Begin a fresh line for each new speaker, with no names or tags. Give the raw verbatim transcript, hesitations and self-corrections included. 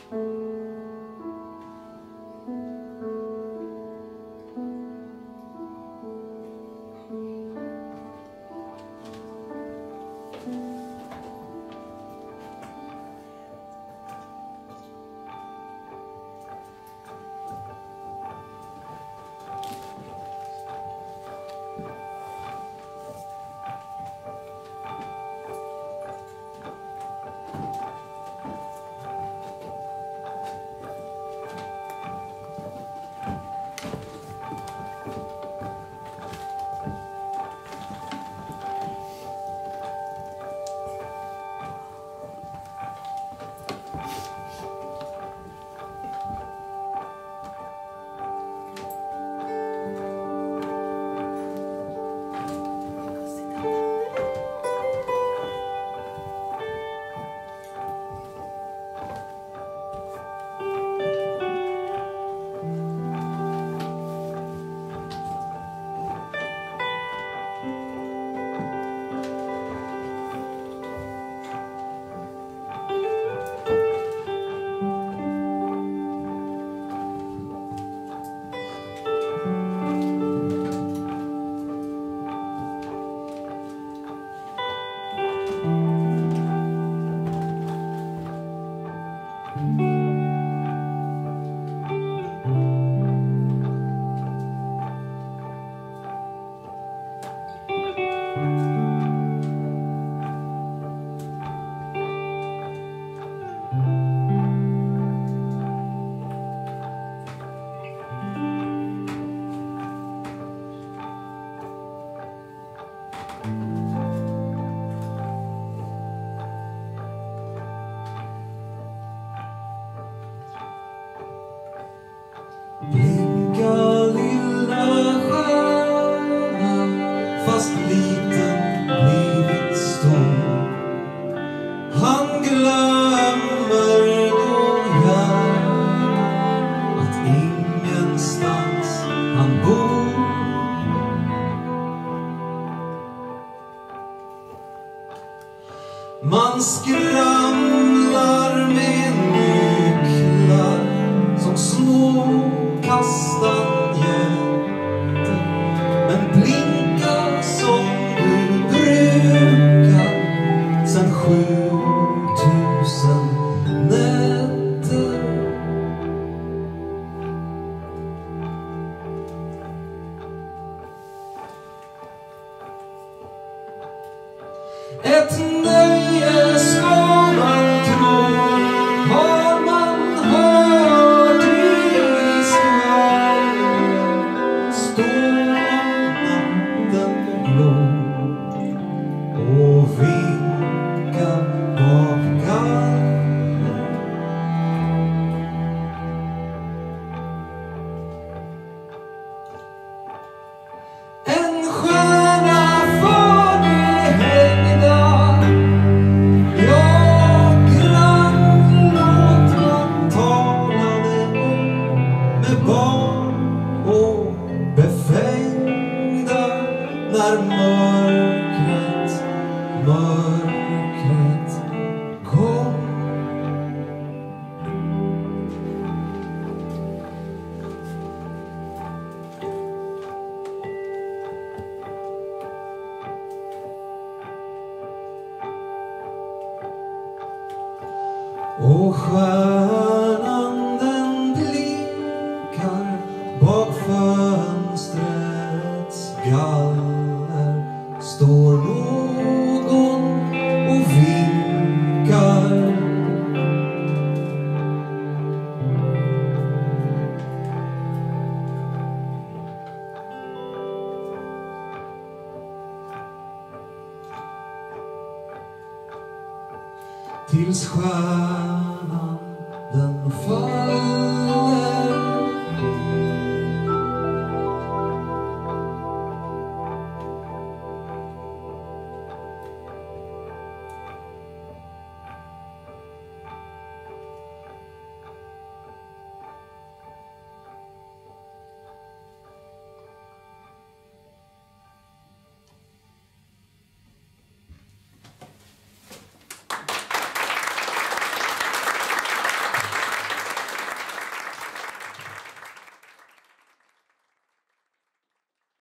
Blinka lilla stjärna, fast liten blivit stor. Han glömmer då gärna att ingenstans han bor. Man skramlar med nycklar som små kastanjetter, men blinka som du brukar sen sju tusen nätter. Ett nöje ska man tro, har man hört i Sverige. Står natten blå och vinkar bak galler. En stjärna för det hängda, ja, grannlåt man talade om, med barn och befängda, när mörkret, mörkret kom. Och stjärnan den blinkar bak fönstrets galler. Står någon och vinkar. Tills stjärnan den faller.